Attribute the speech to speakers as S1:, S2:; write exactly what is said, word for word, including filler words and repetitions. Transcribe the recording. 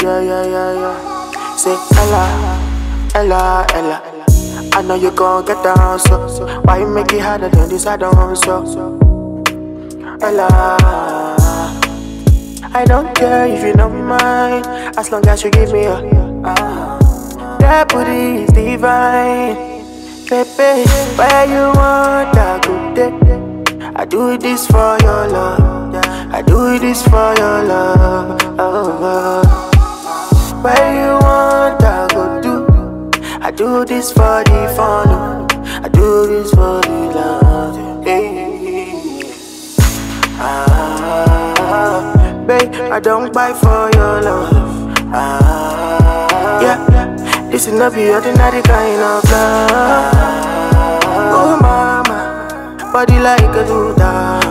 S1: yeah, yeah, yeah, yeah. Say Ella, Ella, Ella. I know you gon' get down, so why you make it harder than this? I don't so. Ella, I don't care if you don't mind, as long as you give me a. Uh, that booty is divine, baby. Where you want a good day? I do this for your love. I do this for your love. Oh, where you want I go do? I do this for the fun. I do this for the love. Hey. Ah, babe, I don't buy for your love. Ah, yeah, this is not the ordinary kind of love. Oh mama, body like a Luda.